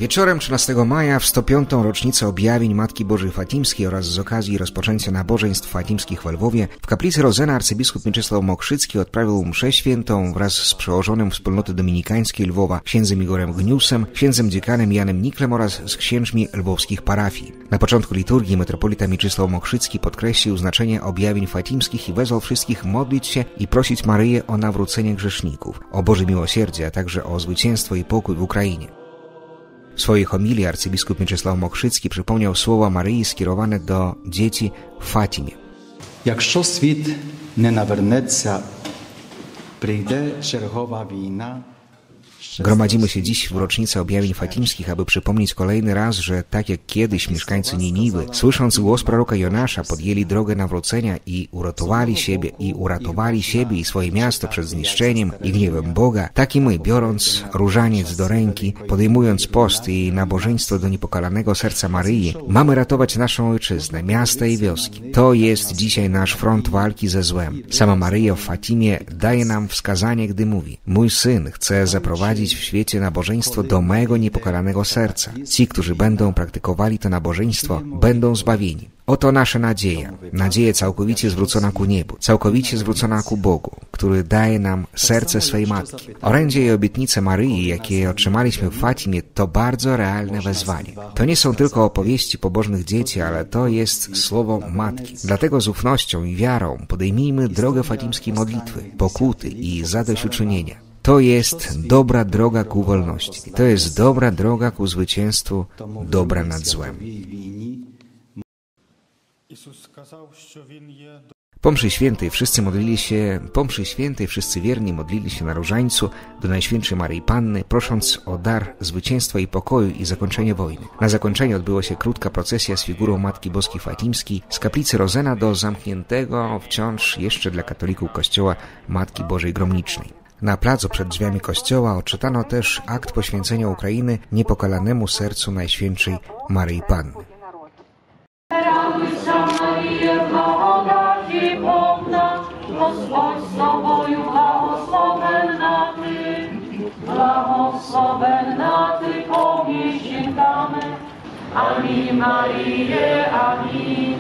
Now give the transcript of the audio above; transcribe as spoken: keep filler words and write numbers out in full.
Wieczorem trzynastego maja w sto piątą rocznicę objawień Matki Bożej Fatimskiej oraz z okazji rozpoczęcia nabożeństw fatimskich w Lwowie w kaplicy Rozena arcybiskup Mieczysław Mokrzycki odprawił mszę świętą wraz z przełożonym wspólnoty dominikańskiej Lwowa księdzem Igorem Gniusem, księdzem dziekanem Janem Niklem oraz z księżmi lwowskich parafii. Na początku liturgii metropolita Mieczysław Mokrzycki podkreślił znaczenie objawień fatimskich i wezwał wszystkich modlić się i prosić Maryję o nawrócenie grzeszników, o Boże miłosierdzie, a także o zwycięstwo i pokój w Ukrainie. W swojej homilii arcybiskup Mieczysław Mokrzycki przypomniał słowa Maryi skierowane do dzieci w Fatimie. Якщо світ не навернеться, прийде чергова війна. Gromadzimy się dziś w rocznicę objawień fatimskich, aby przypomnieć kolejny raz, że tak jak kiedyś mieszkańcy Niniwy, słysząc głos proroka Jonasza, podjęli drogę nawrócenia i uratowali siebie i uratowali siebie i swoje miasto przed zniszczeniem i gniewem Boga, tak i my, biorąc różaniec do ręki, podejmując post i nabożeństwo do niepokalanego serca Maryi, mamy ratować naszą ojczyznę, miasta i wioski. To jest dzisiaj nasz front walki ze złem. Sama Maryja w Fatimie daje nam wskazanie, gdy mówi: mój syn chce zaprowadzić w świecie nabożeństwo do mego niepokalanego serca. Ci, którzy będą praktykowali to nabożeństwo, będą zbawieni. Oto nasza nadzieja. Nadzieja całkowicie zwrócona ku niebu, całkowicie zwrócona ku Bogu, który daje nam serce swej Matki. Orędzie i obietnice Maryi, jakie otrzymaliśmy w Fatimie, to bardzo realne wezwanie. To nie są tylko opowieści pobożnych dzieci, ale to jest słowo Matki. Dlatego z ufnością i wiarą podejmijmy drogę fatimskiej modlitwy, pokuty i zadośćuczynienia. To jest dobra droga ku wolności. To jest dobra droga ku zwycięstwu dobra nad złem. Po mszy świętej wszyscy modlili się, po mszy świętej wszyscy wierni modlili się na różańcu do Najświętszej Maryi Panny, prosząc o dar zwycięstwa i pokoju i zakończenie wojny. Na zakończenie odbyła się krótka procesja z figurą Matki Boskiej Fatimskiej z kaplicy Rozena do zamkniętego wciąż jeszcze dla katolików kościoła Matki Bożej Gromnicznej. Na placu przed drzwiami kościoła odczytano też akt poświęcenia Ukrainy niepokalanemu sercu Najświętszej Maryi Panny. Ani Maryję, ani